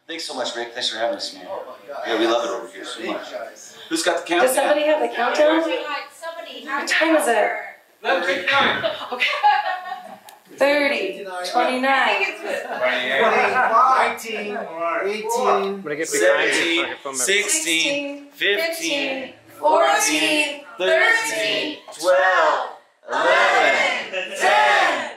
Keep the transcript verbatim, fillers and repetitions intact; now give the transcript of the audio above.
Thanks so much, Rick. Thanks for having us, man. Oh my God. Yeah, we love it over here so much. Who's got the countdown? Does somebody have the countdown? Somebody. What time is it? Let me take time. Okay. thirty, twenty-nine, nineteen, eighteen, seventeen, sixteen, fifteen, fourteen, thirteen, twelve, eleven, ten.